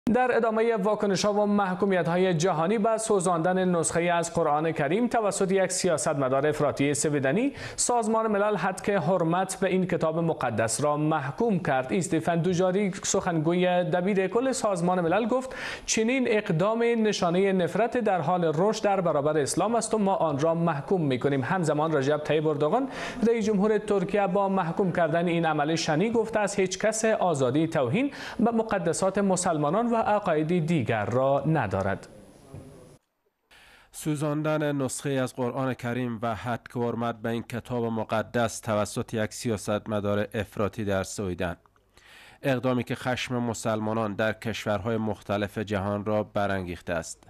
در ادامه واکنش‌ها و محکومیت‌های جهانی به سوزاندن نسخه از قرآن کریم توسط یک سیاستمدار افراطی سویدنی، سازمان ملل حد حرمت به این کتاب مقدس را محکوم کرد. استیفن دوجاریک، سخنگوی دبیر کل سازمان ملل، گفت چنین اقدام نشانه نفرت در حال رشد در برابر اسلام است و ما آن را محکوم می‌کنیم. همزمان رجب طیب اردوغان، رئیس جمهور ترکیه، با محکوم کردن این عمل شنی گفته از هیچ کس آزادی توهین به مقدسات مسلمانان و عقاید دیگر را ندارد. سوزاندن نسخه از قرآن کریم و حد حرمت به این کتاب مقدس توسط یک سیاستمدار افراطی در سویدن، اقدامی که خشم مسلمانان در کشورهای مختلف جهان را برانگیخته است.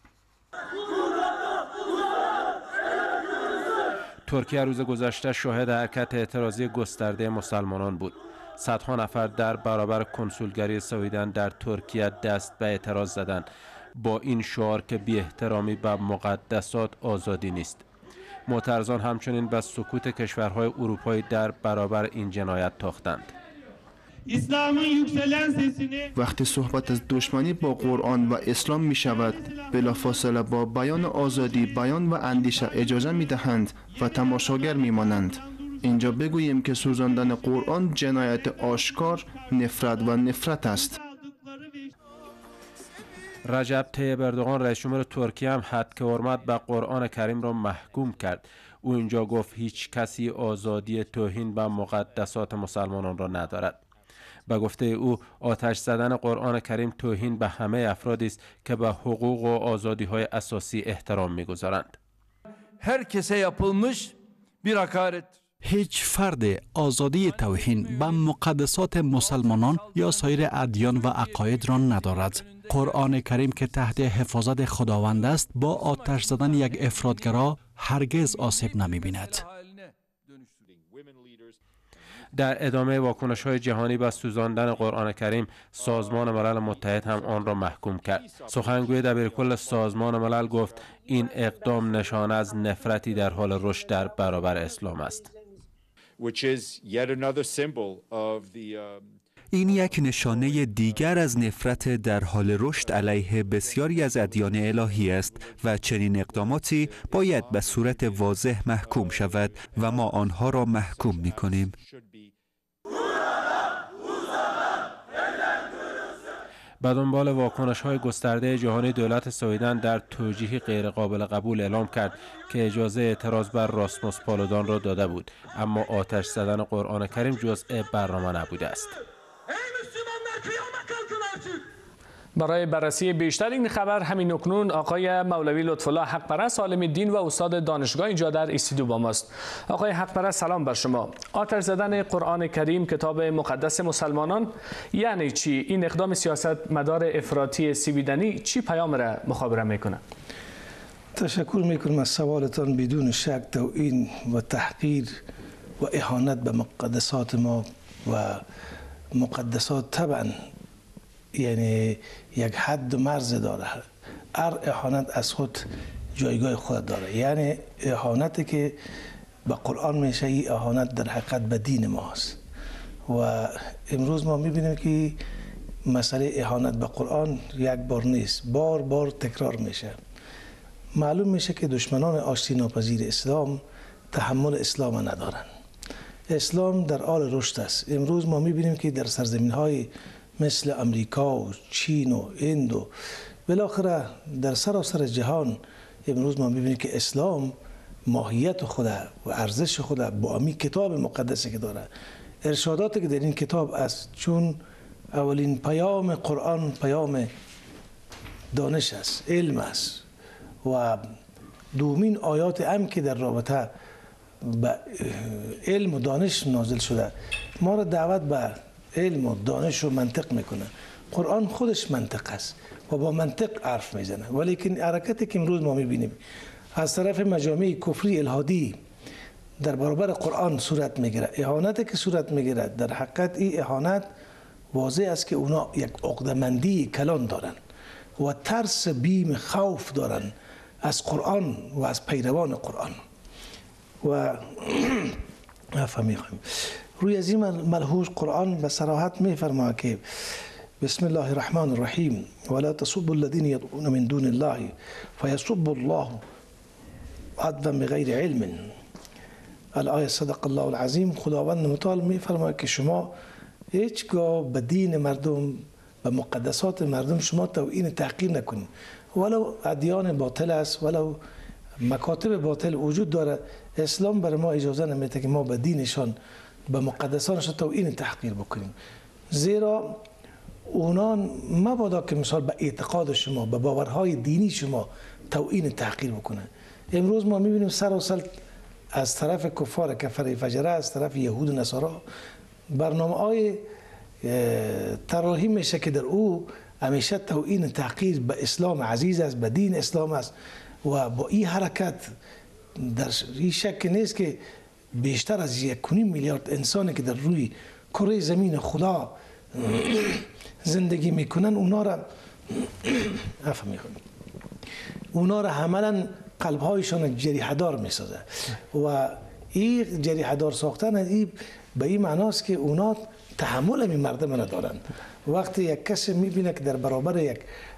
ترکیه روز گذشته شاهد حرکت اعتراضی گسترده مسلمانان بود. صدها نفر در برابر کنسولگری سویدن در ترکیه دست به اعتراض زدند با این شعار که بی احترامی به مقدسات آزادی نیست. معترضان همچنین به سکوت کشورهای اروپایی در برابر این جنایت تاختند. وقتی صحبت از دشمنی با قرآن و اسلام می شود، بلافاصله با بیان آزادی بیان و اندیشه اجازه می دهند و تماشاگر می مانند. اینجا بگوییم که سوزاندن قرآن جنایت آشکار، نفرت است. رجب طیب اردوغان، رئیس جمهور ترکیه، هم حد حرمت به قرآن کریم را محکوم کرد. او اینجا گفت هیچ کسی آزادی توهین به مقدسات مسلمانان را ندارد. به گفته او، آتش زدن قرآن کریم توهین به همه افرادی است که به حقوق و آزادی‌های اساسی احترام می‌گذارند. Herkese yapılmış bir hakaret. هیچ فرد آزادی توهین به مقدسات مسلمانان یا سایر ادیان و عقاید را ندارد. قرآن کریم که تحت حفاظت خداوند است، با آتش زدن یک افراطگرا هرگز آسیب نمی‌بیند. در ادامه واکنش‌های جهانی به سوزاندن قرآن کریم، سازمان ملل متحد هم آن را محکوم کرد. سخنگوی دبیرکل سازمان ملل گفت این اقدام نشانه از نفرتی در حال رشد در برابر اسلام است. این یک نشانه دیگر از نفرت در حال رشد علیه بسیاری از ادیان الهی است و چنین اقداماتی باید به صورت واضح محکوم شود و ما آنها را محکوم می‌کنیم. به دنبال واکنش‌های گسترده جهانی، دولت سویدن در توجیهی غیرقابل قبول اعلام کرد که اجازه اعتراض بر راسموس پالودان را داده بود، اما آتش زدن قرآن کریم جزء برنامه نبوده است. برای بررسی بیشتر این خبر همین اکنون آقای مولوی لطف‌الله حق‌پرست، عالم دین و استاد دانشگاه، اینجا در استودیو با ماست. آقای حق‌پرست، سلام بر شما. آتش زدن قرآن کریم، کتاب مقدس مسلمانان، یعنی چی؟ این اقدام سیاستمدار افراطی سویدنی چی پیام را مخابره میکنه؟ تشکر میکنم از سوالتان. بدون شک توهین و تحقیر و اهانت به مقدسات ما و مقدسات طبعا یعنی یک حد و مرز داره. هر اهانت از خود جایگاه خود داره. یعنی اهانتی که به قرآن میشه، این اهانت در حقیقت به دین ماست و امروز ما میبینیم که مسئله اهانت به قرآن یک بار نیست، بار بار تکرار میشه. معلوم میشه که دشمنان آشتی ناپذیر اسلام تحمل اسلام ندارن. اسلام در حال رشد است. امروز ما میبینیم که در سرزمین های مثل امریکا و چین و هند و بالاخره در سراسر جهان امروز ما میبینیم که اسلام ماهیت خود و ارزش خود با همین کتاب مقدسی که داره، ارشاداتی که در این کتاب است، چون اولین پیام قرآن پیام دانش است، علم است و دومین آیات هم که در رابطه با علم و دانش نازل شده ما را دعوت به علم و دانش و منطق میکنه. قرآن خودش منطق است و با منطق حرف میزنه، ولیکن حرکتی که امروز ما میبینیم از طرف مجامع کفری الهادی در برابر قرآن صورت میگیره، اهانتی که صورت میگیره، در حقیقت این اهانت واضح است که اونا یک عقده‌مندی کلان دارن و ترس، بیم، خوف دارن از قرآن و از پیروان قرآن و روی از این ملحوظ قرآن به صراحت میفرماید که بسم الله الرحمن الرحیم ولا تسبوا الذين يدعون من دون الله فيسبوا الله عدوا بغیر علم. الآیه صدق الله العظیم. خداوند متعال میفرماید که شما هیچگاه به دین مردم به مقدسات مردم شما توهین تحقیر نکنید، ولو ادیان باطل است، ولو مکاتب باطل وجود داره. اسلام برای ما اجازه نمیده که ما به دینشان به مقدسانشان توهین تحقیر بکنیم، زیرا اونا مبادا که مثال به اعتقاد شما، به باورهای دینی شما توهین تحقیر بکنه. امروز ما میبینیم سراسر از طرف کفار کفر فجره، از طرف یهود و نصارا برنامه‌های طراحی میشه که در او همیشه توهین تحقیر به اسلام عزیز است، به دین اسلام است. و با این حرکت در این شک نیست که بیشتر از 1.5 میلیارد انسانی که در روی کره زمین خدا زندگی میکنن، اونا را عملا قلبهایشان جریحه‌دار میسازه. و این جریحه‌دار ساختن این به این معناست که اونا تحمل این مردم ندارن. وقتی یک کسی میبینه که در برابر یک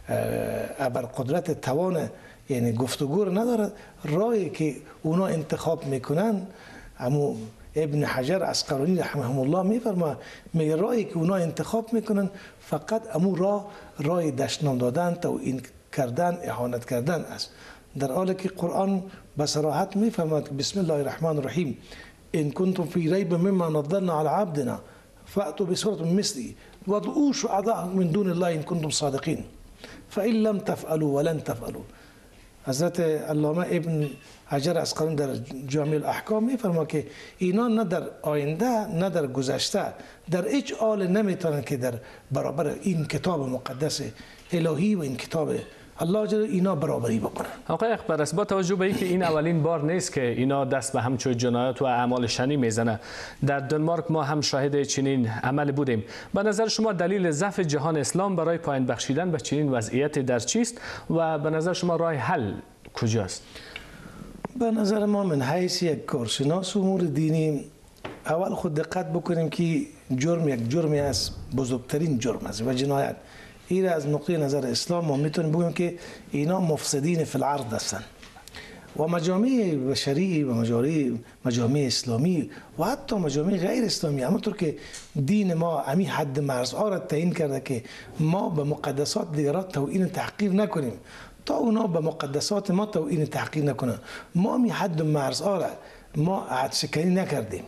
ابرقدرت توان یعنی گفتگو نداره، راهی که اونا انتخاب میکنن، همون ابن حجر عسقلانی رحمه الله میفرماید، میگه راهی که اونا انتخاب میکنن فقط همون راه دشنام دادن، توهین کردن، اهانت کردن است. در حالی که قرآن به صراحت میفرماید که بسم الله الرحمن الرحیم ان کنتم فی ریب مما نزلنا علی عبدنا فأتوا بسورة مثله وادعوا شهداءکم من دون الله ان کنتم صادقین فإن لم تفعلوا ولن تفعلوا. حضرت علامه ابن حجر عسقلانی در جامع الاحکام میفرماید که اینا نه در آینده نه در گذشته در هیچ حال نمیتونن که در برابر این کتاب مقدس الهی و این کتاب الله جل اینا برابری بکنن. آقای اخبرس، با توجه به اینکه این اولین بار نیست که اینا دست به همچون جنایات و اعمال شنی میزنه، در دنمارک ما هم شاهد چنین عمل بودیم. به نظر شما دلیل ضعف جهان اسلام برای پایان بخشیدن به چنین وضعیت در چیست و به نظر شما راه حل کجاست؟ به نظر ما من حیث یک کارشناس امور دینی اول خود دقت بکنیم که جرم یک جرمی است، بزرگترین جرم است و جنایت. این از نقطه نظر اسلام ما میتونیم بگیم که اینا مفسدین فی الارض هستند و مجامع بشری و مجامع اسلامی و حتی مجامع غیر اسلامی، همونطور که دین ما همین حد مرزها را تعیین کرده که ما به مقدسات دیگران توهین تحقیر نکنیم تا اونا به مقدسات ما توهین تحقیر نکنن. ما همین حد مرزها را ما عهد شکنی نکردیم.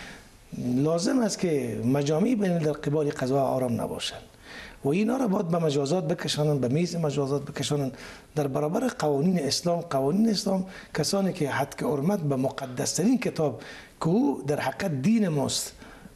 لازم است که مجامع بین در قبال قضا آرام نباشند و اینا را باید به مجازات بکشانن، به میز مجازات بکشانن در برابر قوانین اسلام. قوانین اسلام کسانی که حد که حرمت به مقدسترین کتاب که او در حقیقت دین ماست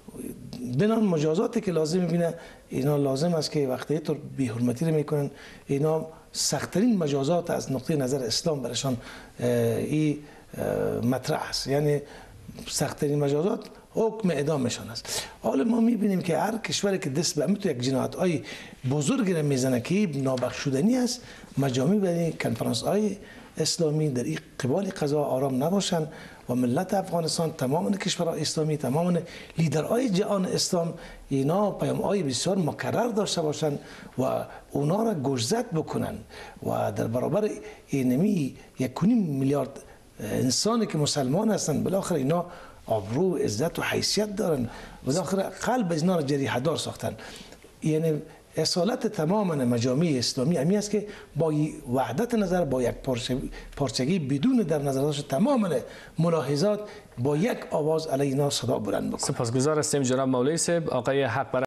بنان مجازاتی که لازم میبینه، اینا لازم است که وقتی طور بی حرمتی رو میکنن اینا سختترین مجازات از نقطه نظر اسلام برشان این مطرح است. یعنی سختترین مجازات حکم اعدامشان است. حالا ما میبینیم که هر کشوری که دست به یک جنایت های بزرگی را میزنه که نابخشودنی است، مجامع بین کنفرانس های اسلامی در این قبال قضا آرام نباشند و ملت افغانستان، تمام کشورهای اسلامی، تمام لیدرهای جهان اسلام اینا پیام‌های بسیار مکرر داشته باشند و اونا را گوشزد بکنن و در برابر اینمی 1.5 میلیارد انسانی که مسلمان هستند، بالاخره اینا آبرو، عزت و حیثیت دارن و بالاخره قلب اینا را جریحه‌دار ساختن. یعنی اصالت تماما مجامع اسلامی همی است که با وحدت نظر، با یک پارچگی بدون در نظر داشت تماما ملاحظات با یک آواز علی اینا صدا بلند بکنن. سپاسگزار هستیم جناب مولوی صاحب. آقای حق